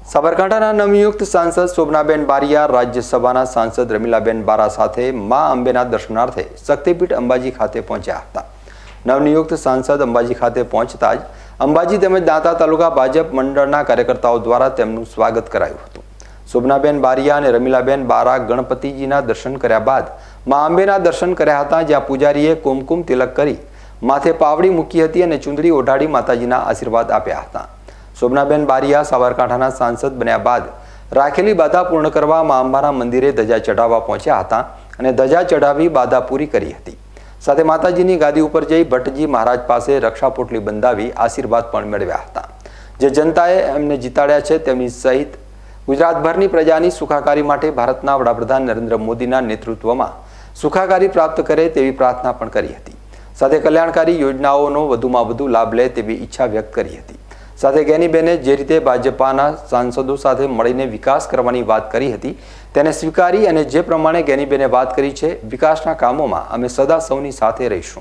સાબરકાંઠાના નવનિયુક્ત સાંસદ શોભનાબેન બારિયા રાજ્યસભાના સાંસદ રમીલાબેન બારા સાથે મા અંબેના દર્શનાર્થે શક્તિપીઠ અંબાજી ખાતે પહોંચ્યા હતા। નવનિયુક્ત સાંસદ અંબાજી ખાતે પહોંચતા જ અંબાજી તેમજ દાંતા તાલુકા ભાજપ મંડળના કાર્યકર્તાઓ દ્વારા તેમનું સ્વાગત કરાયું હતું। શોભનાબેન બારિયા અને રમીલાબેન બારા ગણપતિજીના દર્શન કર્યા બાદ મા અંબેના દર્શન કર્યા હતા, જ્યાં પૂજારીએ કુમકુમ તિલક કરી માથે પાવડી મૂકી હતી અને ચુંદડી ઓઢાડી માતાજીના આશીર્વાદ આપ્યા હતા। શોભનાબેન બારિયા સાબરકાંઠાના સાંસદ બન્યા બાદ રાખેલી બાધા પૂર્ણ કરવા મા અંબાના મંદિરે ધજા ચઢાવવા પહોંચ્યા હતા અને ધજા ચઢાવી બાધા પૂરી કરી હતી। સાથે માતાજીની ગાદી ઉપર જઈ ભટ્ટજી મહારાજ પાસે રક્ષા પોટલી બંધાવી આશીર્વાદ પણ મેળવ્યા હતા। જે જનતાએ એમને જીતાડ્યા છે તેમની સહિત ગુજરાતભરની પ્રજાની સુખાકારી માટે ભારતના વડાપ્રધાન નરેન્દ્ર મોદીના નેતૃત્વમાં સુખાકારી પ્રાપ્ત કરે તેવી પ્રાર્થના પણ કરી હતી। સાથે કલ્યાણકારી યોજનાઓનો વધુમાં વધુ લાભ લે તેવી ઈચ્છા વ્યક્ત કરી હતી। સાથે ગેનીબેને જે રીતે ભાજપાના સાંસદો સાથે મળીને વિકાસ કરવાની વાત કરી હતી તેને સ્વીકારી અને જે પ્રમાણે ગેનીબેને વાત કરી છે, વિકાસના કામોમાં અમે સદા સૌની સાથે રહીશું।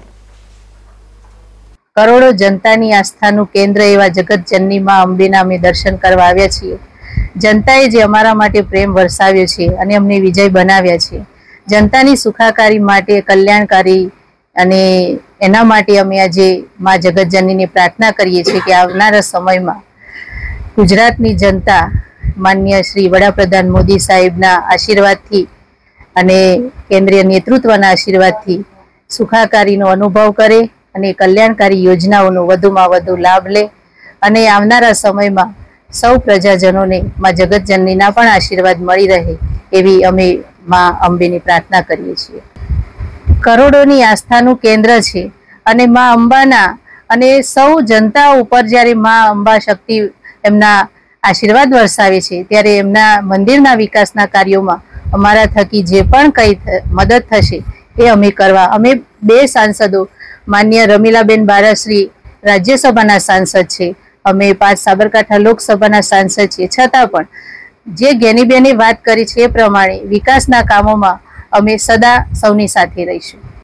કરોડો જનતાની આસ્થાનું કેન્દ્ર એવા જગતજનની માં અંબેના અમે દર્શન કરવા આવ્યા છીએ। જનતાએ જે અમારા માટે પ્રેમ વરસાવ્યો છે અને અમને વિજય બનાવ્યા છે, જનતાની સુખાકારી માટે, કલ્યાણકારી અને એના માટે અમે આજે માં જગતજનનીને પ્રાર્થના કરીએ છીએ કે આવનારા સમયમાં ગુજરાતની જનતા માન્ય શ્રી વડાપ્રધાન મોદી સાહેબના આશીર્વાદથી અને કેન્દ્રીય નેતૃત્વના આશીર્વાદથી સુખાકારીનો અનુભવ કરે અને કલ્યાણકારી યોજનાઓનો વધુમાં વધુ લાભ લે અને આવનારા સમયમાં સૌ પ્રજાજનોને માં જગતજનનીના પણ આશીર્વાદ મળી રહે એવી અમે માં અંબેની પ્રાર્થના કરીએ છીએ। કરોડોની આસ્થાનું કેન્દ્ર છે અને માં અંબાના અને સૌ જનતા ઉપર જ્યારે માં અંબા શક્તિ એમના આશીર્વાદ વરસાવે છે ત્યારે એમના મંદિરના વિકાસના કાર્યોમાં અમારા થકી જે પણ કંઈ મદદ થશે એ અમે કરવા અમે બે સાંસદો માન્ય રમીલાબેન બારા શ્રી રાજ્યસભાના સાંસદ છે, અમે 5 સાબરકાંઠા લોકસભાના સાંસદ છીએ, છતાં પણ જે ગેનીબેને વાત કરી છે એ પ્રમાણે વિકાસના કામોમાં અમે સદા સૌની સાથે રહીશું।